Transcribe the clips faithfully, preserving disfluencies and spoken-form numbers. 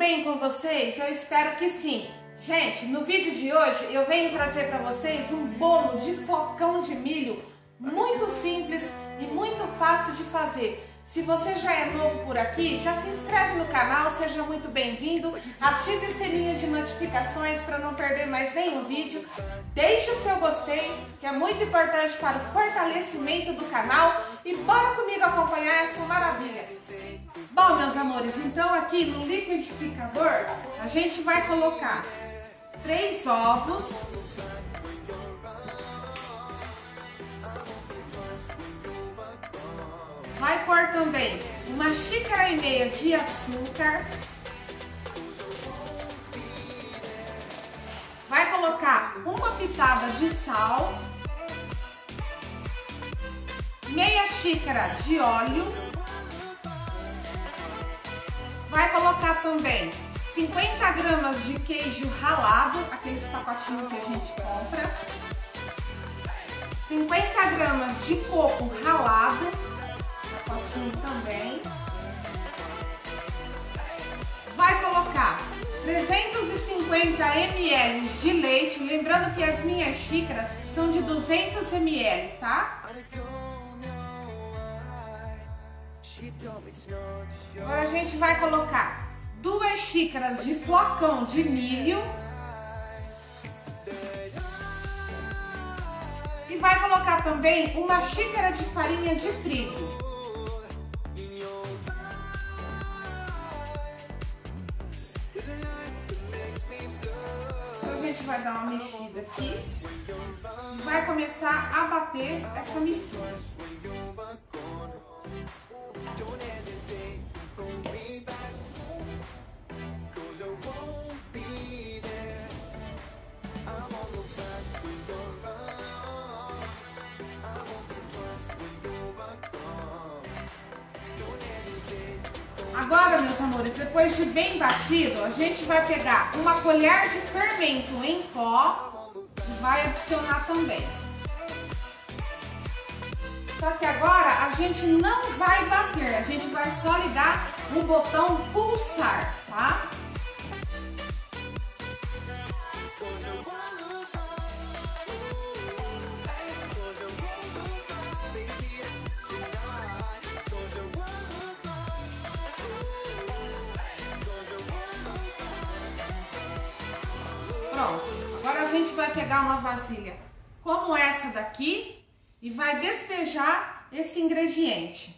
bem com vocês? Eu espero que sim. Gente, no vídeo de hoje eu venho trazer para vocês um bolo de flocão de milho muito simples e muito fácil de fazer. Se você já é novo por aqui, já se inscreve no canal, seja muito bem-vindo. Ative o sininho de notificações para não perder mais nenhum vídeo. Deixe o seu gostei, que é muito importante para o fortalecimento do canal. E bora comigo acompanhar essa maravilha. Bom, meus amores, então aqui no liquidificador a gente vai colocar três ovos, vai pôr também uma xícara e meia de açúcar, vai colocar uma pitada de sal, meia xícara de óleo, vai colocar também cinquenta gramas de queijo ralado, aqueles pacotinhos que a gente compra, cinquenta gramas de coco ralado, pacotinho também, vai colocar trezentos e cinquenta mililitros de leite, lembrando que as minhas xícaras são de duzentos mililitros, tá? Agora a gente vai colocar duas xícaras de flocão de milho e vai colocar também uma xícara de farinha de trigo. Então a gente vai dar uma mexida aqui e vai começar a bater essa mistura. Agora, meus amores, depois de bem batido, a gente vai pegar uma colher de fermento em pó e vai adicionar também. Só que agora a gente não vai bater, a gente vai só ligar o botão pulsar, tá? Pronto, agora a gente vai pegar uma vasilha como essa daqui e vai despejar esse ingrediente.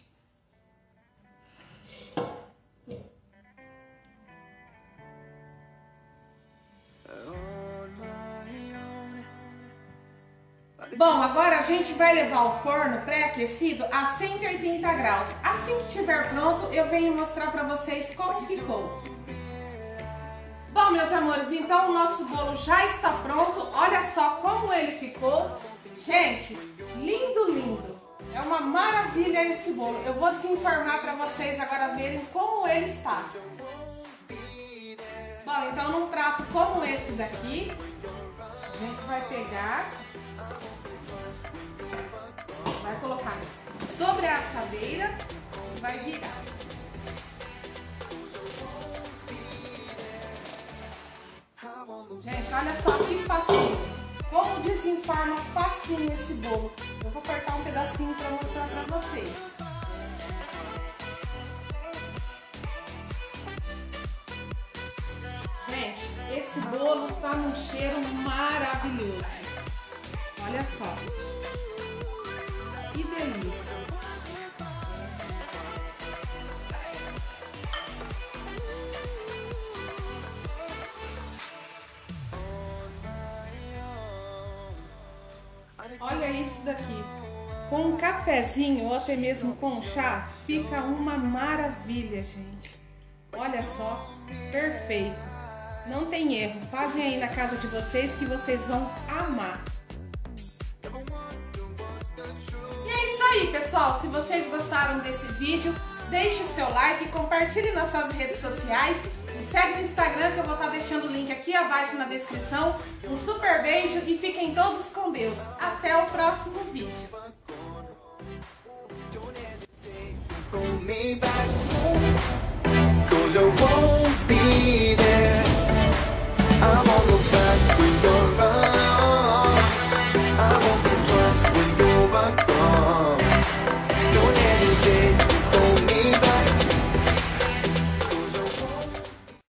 Bom, agora a gente vai levar ao forno pré-aquecido a cento e oitenta graus. Assim que estiver pronto, eu venho mostrar para vocês como ficou. Bom, meus amores, então o nosso bolo já está pronto. Olha só como ele ficou. Gente, lindo, lindo. É uma maravilha esse bolo. Eu vou desenformar para vocês agora verem como ele está. Bom, então num prato como esse daqui, a gente vai pegar, vai colocar sobre a assadeira e vai virar. Gente, olha só que facinho. Como desenforma facinho esse bolo. Eu vou cortar um pedacinho para mostrar para vocês. Gente, esse bolo tá num cheiro maravilhoso. Olha só. Que delícia. Olha isso daqui, com um cafezinho ou até mesmo com chá, fica uma maravilha, gente. Olha só, perfeito. Não tem erro, fazem aí na casa de vocês que vocês vão amar. E é isso aí, pessoal. Se vocês gostaram desse vídeo, deixe o seu like, compartilhe nas suas redes sociais. Me segue no Instagram que eu vou estar deixando o link aqui abaixo na descrição. Um super beijo e fiquem todos com Deus. Até o próximo vídeo. me back. 'cause I won't be there.